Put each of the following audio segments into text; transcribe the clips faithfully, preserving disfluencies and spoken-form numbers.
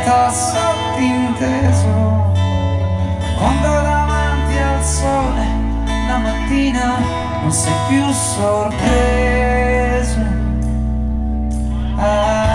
diventa sottinteso quando davanti al sole la mattina non sei più sorpreso. Ah.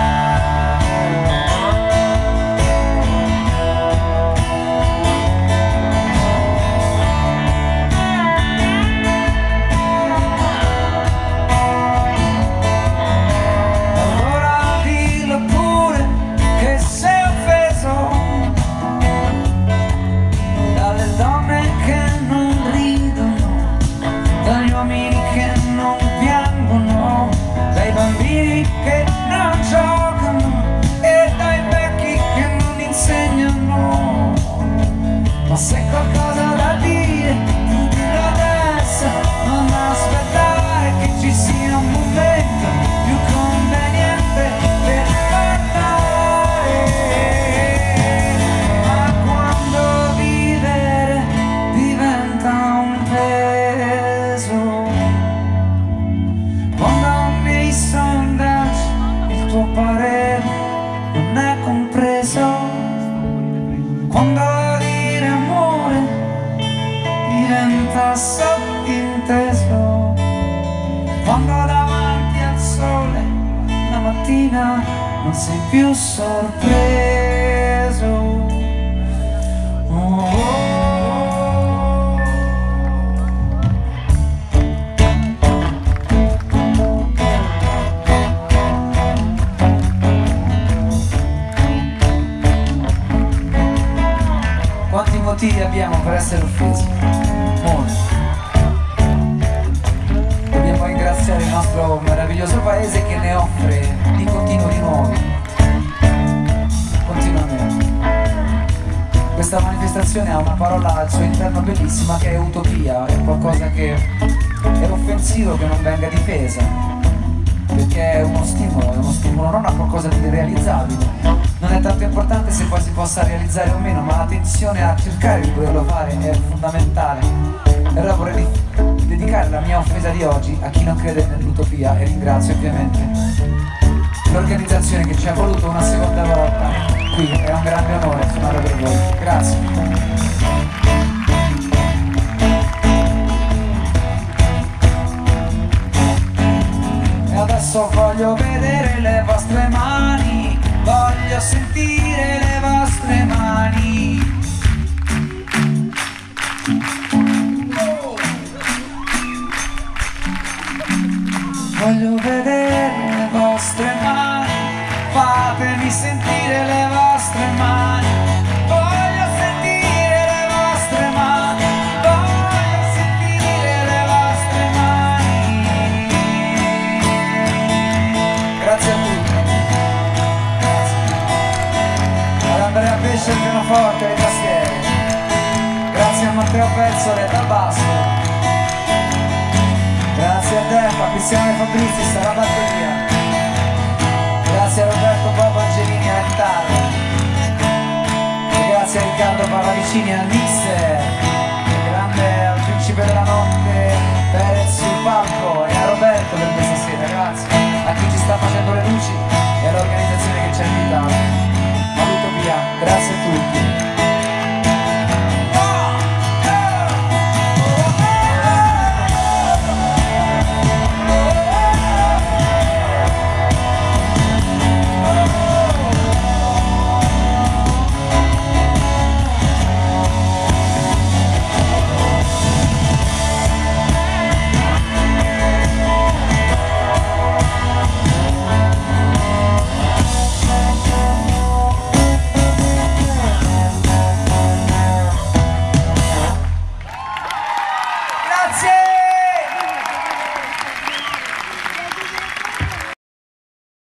Ma se qualcosa da dire, tu dillo adesso, non aspettare che ci sia un momento più conveniente per parlare. Ma quando vivere diventa un peso, quando nei sondaggi il tuo parere non è compreso, quando diventa sottinteso, quando davanti al sole la mattina non sei più sorpreso. Oh, oh. Quanti motivi abbiamo per essere offesi? Dobbiamo ringraziare il nostro meraviglioso paese che ne offre di continuo di nuovi, continuamente. Questa manifestazione ha una parola al suo interno bellissima che è utopia, è qualcosa che è offensivo che non venga difesa, perché è uno stimolo, è uno stimolo non a qualcosa di irrealizzabile. Non è tanto importante se poi si possa realizzare o meno, ma l'attenzione a cercare di poterlo fare è fondamentale. E allora vorrei dedicare la mia offesa di oggi a chi non crede nell'utopia, e ringrazio ovviamente l'organizzazione che ci ha voluto una seconda volta qui. È un grande onore suonare per voi. Grazie. E adesso voglio vedere le vostre mani, voglio sentire le vostre mani. Voglio vedere le vostre mani, fatemi sentire le vostre mani. Voglio sentire le vostre mani, voglio sentire le vostre mani. Grazie a tutti. Ad Andrea Pesce al pianoforte e alle tastiere. Grazie a Matteo Pezzole dal basso. Grazie a Deppa, a Bassiano e Fabrizio, sta la batteria. Grazie a Roberto Bobo Angelini alla chitarra. E grazie a Riccardo Pallavicini al mix.